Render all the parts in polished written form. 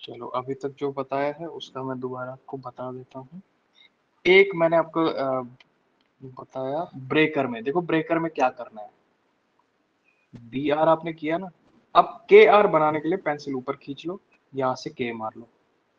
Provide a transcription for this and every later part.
चलो अभी तक जो बताया है उसका मैं दोबारा आपको बता देता हूँ। एक मैंने आपको बताया ब्रेकर में, देखो ब्रेकर में क्या करना है। बी आर आपने किया ना, अब के आर बनाने के लिए पेंसिल ऊपर खींच लो, यहां से के मार लो,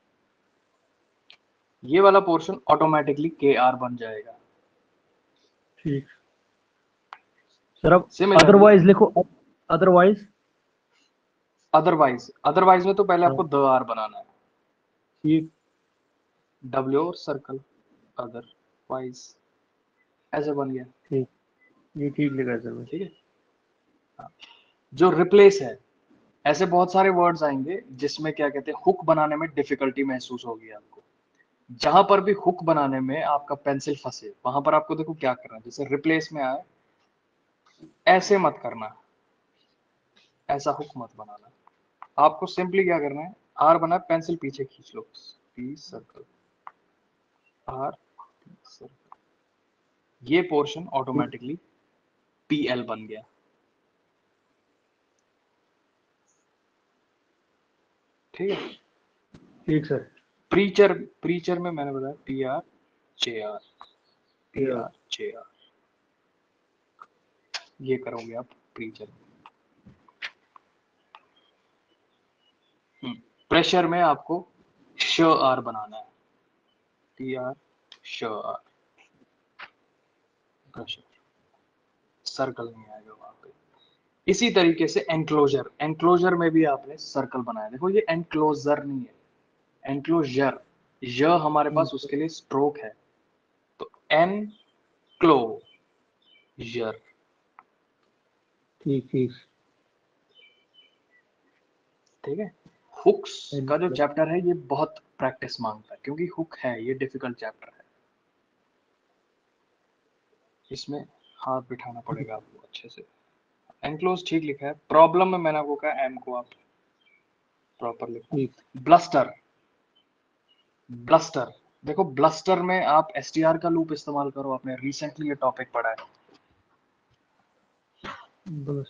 ये वाला पोर्शन ऑटोमेटिकली के आर बन जाएगा। ठीक सर, अब सिमिलरली अदरवाइज लिखो, अदरवाइज। अदरवाइज, अदरवाइज में तो पहले हाँ आपको द आर बनाना है, ठीक डब्ल्यू और सर्कल, अदरवाइज, ऐसे बन गया। ठीक, ये ठीक लिखा है सर। ठीक है। हाँ। जो रिप्लेस है, ऐसे बहुत सारे वर्ड्स आएंगे जिसमें क्या कहते हैं हुक बनाने में डिफिकल्टी महसूस होगी आपको। जहां पर भी हुक बनाने में आपका पेंसिल फंसे, वहां पर आपको देखो क्या करना है। जैसे रिप्लेस में आए, ऐसे मत करना, ऐसा हुक मत बनाना। आपको सिंपली क्या करना है, आर बना, पेंसिल पीछे खींच लो, पी सर्कल, आर सर्कल, ये पोर्शन ऑटोमेटिकली पी एल बन गया। ठीक है। ठीक सर। प्रीचर, प्रीचर में मैंने बताया P R J R, P ये आर जे आर, ये करोगे आप प्रीचर में। प्रेशर में आपको श आर बनाना है, पी आर श आर, प्रेशर, सर्कल नहीं आएगा वहां पे। इसी तरीके से एंक्लोजर, एंक्लोजर में भी आपने सर्कल बनाया। देखो ये एंक्लोजर नहीं है, एंक्लोजर, य हमारे पास उसके लिए स्ट्रोक है, तो एन क्लोजर। ठीक ठीक। ठीक है। हुक्स का जो चैप्टर है ये बहुत प्रैक्टिस मांगता है, क्योंकि हुक है, ये डिफिकल्ट चैप्टर है, इसमें हाथ बिठाना पड़ेगा आपको अच्छे से। एनक्लोज ठीक लिखा है, प्रॉब्लम में मैंने आपको कहा एम को आप प्रॉपर लिखना। ठीक ब्लस्टर, ब्लस्टर, देखो ब्लस्टर में आप एसटीआर का लूप इस्तेमाल करो, आपने रिसेंटली ये टॉपिक पढ़ा है। बस।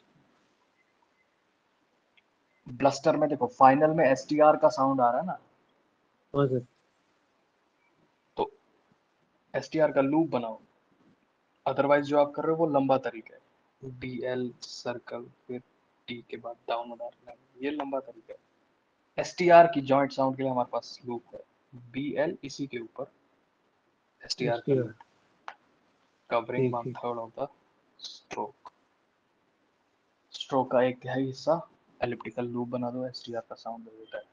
ब्लस्टर में देखो फाइनल में एसटीआर का साउंड आ रहा है ना, हाँ सर। तो एसटीआर का लूप बनाओ। अदरवाइज जो आप कर रहे हो वो लंबा तरीका है, डी एल सर्कल, फिर टी के बाद डाउन मारना, ये लंबा तरीका है। एसटीआर की जॉइंट साउंड के लिए हमारे पास लूप है, बी एल इसी के ऊपर एसटीआर का STR, लूप, कवरिंग ठीक वन ठीक। Third of the stroke, stroke का एक तिहाई हिस्सा एलिप्टिकल लूप बना दो, एसटीआर का साउंड दे देता है।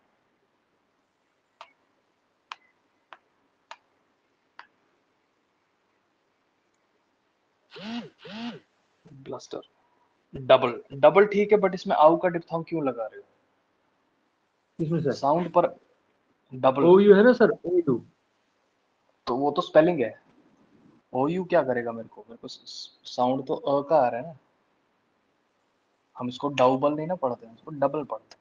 ब्लस्टर, डबल, डबल ठीक है, बट इसमें आउ का डिप्थोंग क्यों लगा रहे हो? किसमें सर? साउंड पर डबल, OU है ना सर, OU। तो वो तो स्पेलिंग है, ओ यू क्या करेगा मेरे को साउंड तो अ का आ रहा है ना, हम इसको डबल नहीं ना पढ़ते हैं, इसको डबल पढ़ते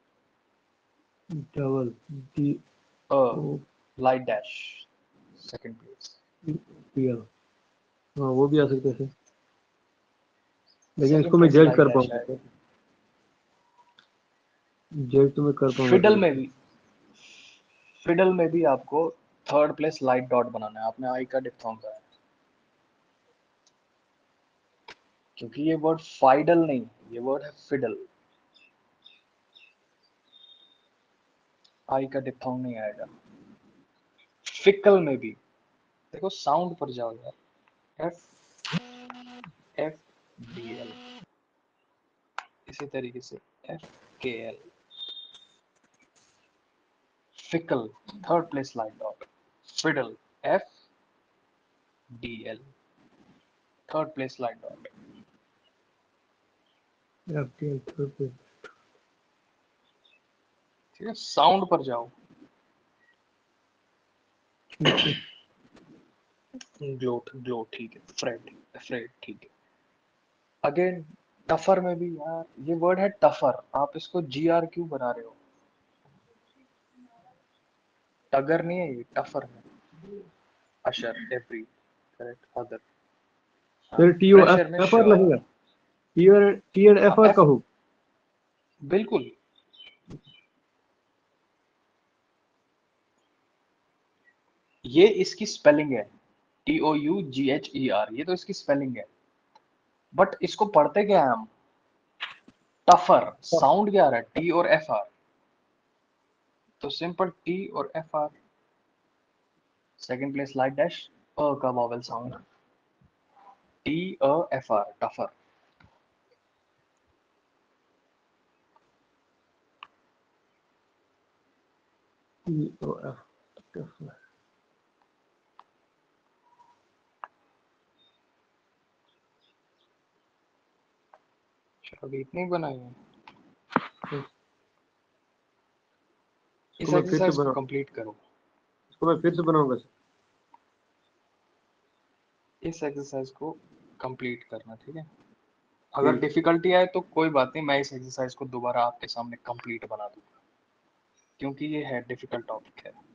डबल डी हैं। O light dash, second place. P L. हाँ वो भी आ सकते हैं सर, लेकिन सेकंड इसको मैं प्लेस जज लाइट कर डैश पाऊंगा आएगा। सर, जज तो मैं कर पाऊंगा फिडल सर में इसको। भी, फिडल में भी आपको थर्ड प्लेस लाइट डॉट बनाना है, आपने आई का डिप्थोंग का है, क्योंकि ये वर्ड फाइडल नहीं, ये वर्ड है फिडल, आई का डिप्थोंग नहीं आएगा। फिकल में भी देखो साउंड पर जाओ यार, एफ, एफ डी एल, इसी तरीके से एफ के L, fickle third place light dot, fiddle F D L third place light dot. FTL third पे। ठीक है, साउंड पर जाओ, ठीक सर। ग्लोट, ग्लोट ठीक है, फ्रेड, फ्रेड ठीक है। अगेन टफर में भी यार, ये वर्ड है टफर, आप इसको जी आर क्यों बना रहे हो? टगर नहीं है ये, टफर है। Usher, every, correct, other. हाँ, सर टी ओ प्रेशर में एफ श, आर लगेगा, टी और हाँ एफ आर एफ, का हो। बिल्कुल। ये इसकी स्पेलिंग है, TOUGHER, ये तो इसकी स्पेलिंग है, बट इसको पढ़ते क्या है हम? टफर। साउंड क्या आ रहा है? T और FR, तो सिंपल T और FR। Second place light dash अ का vowel sound, TAFR, tougher. TOF अभी इतने ही बनाए हैं। इस इसको मैं फिर से एक्सरसाइज को बनाऊं, कंप्लीट करो। इसको मैं फिर से बनाऊंगा सर। इस एक्सरसाइज को कंप्लीट करना, ठीक है? अगर ठीक। डिफिकल्टी आए तो कोई बात नहीं, मैं इस एक्सरसाइज को दोबारा आपके सामने कंप्लीट बना दूंगा, क्योंकि ये है डिफिकल्ट टॉपिक है।